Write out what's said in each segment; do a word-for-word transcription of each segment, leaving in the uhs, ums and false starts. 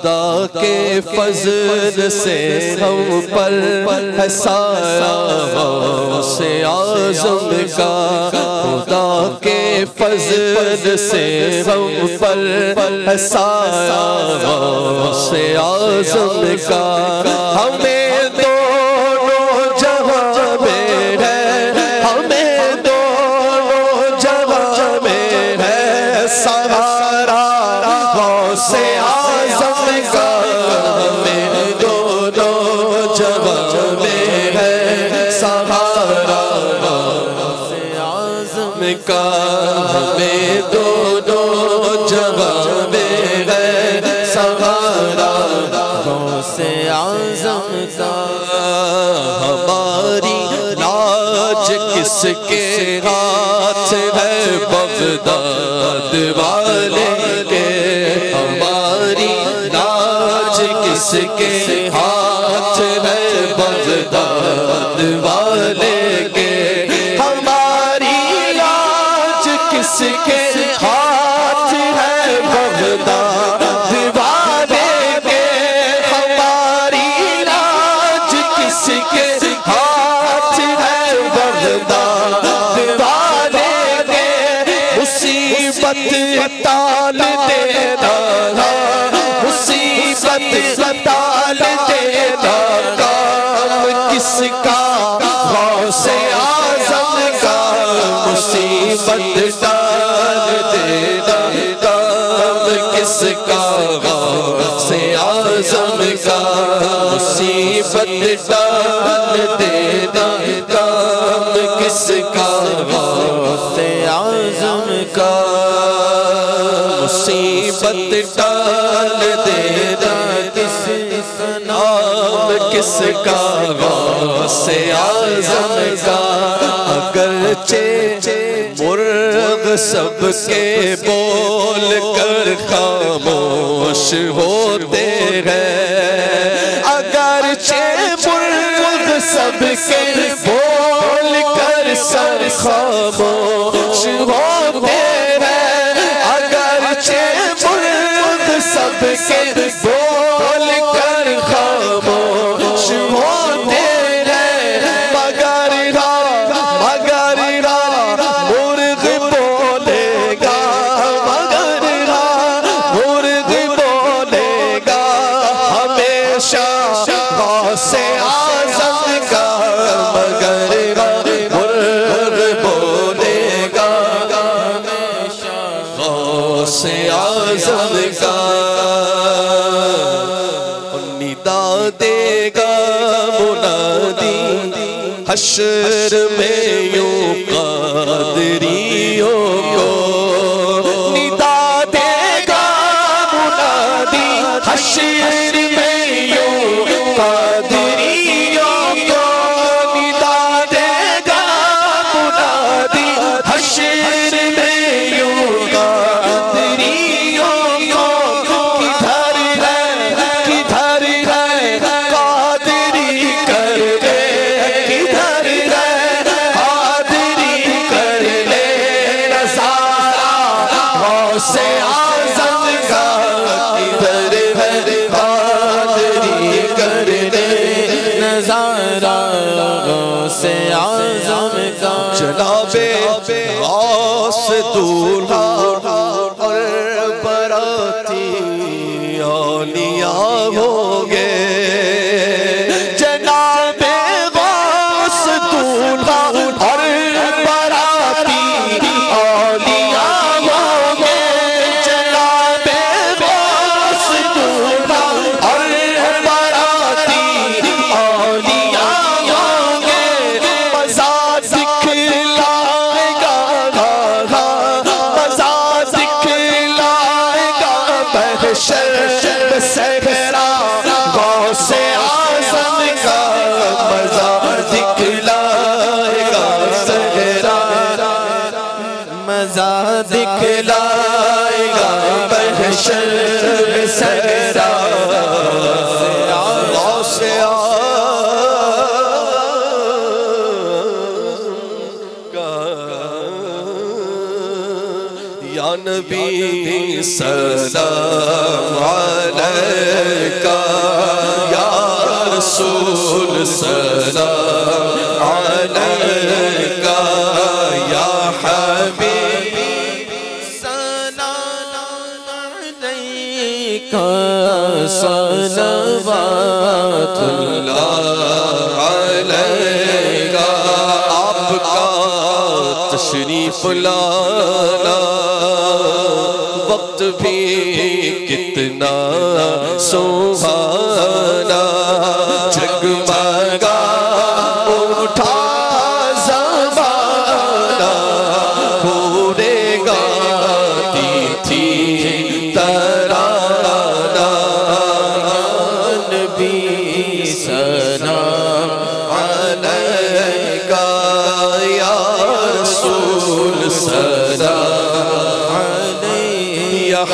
خدا کے فضل سے ہم پر ہے سایہ غوث اعظم کا، خدا کے فضل سے ہم پر ہے سایہ غوث اعظم کا، ہمیں دونوں جہاں میں ہے، ہمیں دونوں جہاں میں ہے سہارا غوث اعظم کا، ہمیں دونوں جہاں میں ہے سہارا غوث اعظم کا، ہمیں دونوں جہاں میں ہے سہارا غوث اعظم کا، ہماری لاج کس کے ہاتھ ہے بغداد والے کے، ہماری لاج کس کے ہاتھ ہے بغداد والے کے، ہماری لاج کس کے ہاتھ ہے بغداد والے کے، ہماری لاج کس کے ہاتھ ہے بغداد والے کے، مصیبت ٹال دینا، مصیبت ٹال دینا کام کس کا غوث اعظم کا، مصیبت ٹال دینا کام کس کا غوث اعظم کا، مصیبت ٹال دینا کام کس کا غوث اعظم کا، مصیبت ٹال دینا کس نام کس کا غوث اعظم کا، اگرچہ مرغ سب کے بول کر خاموش ہوتے ہیں، اگرچہ مرغ سب کے بول کر سر خاموش ہوتے ہیں، اگرچہ مرغ سب کے بول کر خاموش ہوتے ہیں، مگر مگر مرغ بولے گا، مگر مرغ بولے گا ہمیشہ غوث اعظم کا، مگر مرغ بولے گا ہمیشہ غوث اعظم کا، ندا دے گا منادی حشر میں یوں قادریوں کو، ندا دے گا منادی حشر میں یوں قادریوں کو، ندا دے گا منادی حشر میں یوں قادریوں کو، کدھر ہے کدھر ہے قادری کر لے، کدھر ہے قادری کر لے نظارہ غوث اعظم کا، کدھر ہے قادری کر لے نظارہ غوث اعظم کا، جناب غوث دولہا اور براتی اولیاء ہوں گے، جناب غوث دولہا اور براتی اولیاء ہوں گے، جناب غوث دولہا اور براتی اولیاء ہوں گے، مزہ دکھلائے گا، مزہ دکھلائے گا محشر صحرا غوث اعظم کا، مزہ دکھلائے گا صحرا، مزہ دکھلائے گا محشر صحرا غوث اعظم کا، یا نبی سلام علیکہ یا رسول سلام علیکہ یا حبیبی سلام علیکہ صلوات اللہ علیکہ آپ کا تشریف لانا وقت بھی کتنا سبحانا جگمگا اٹھا زمانہ پورے گاتی تھی ترانہ نبی سلام علیکہ یا رسول سلام علیکہ یا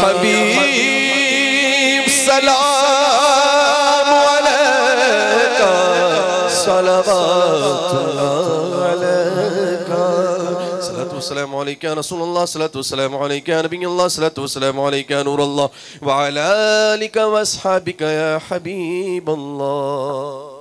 حبیب سلام علیکہ صلوات اللہ علیکہ صلاة والسلام علیکہ یا رسول اللہ صلاة والسلام علیکہ یا نبی اللہ صلاة والسلام علیکہ یا نور اللہ وعلی آلکہ واصحابکہ یا حبیب اللہ.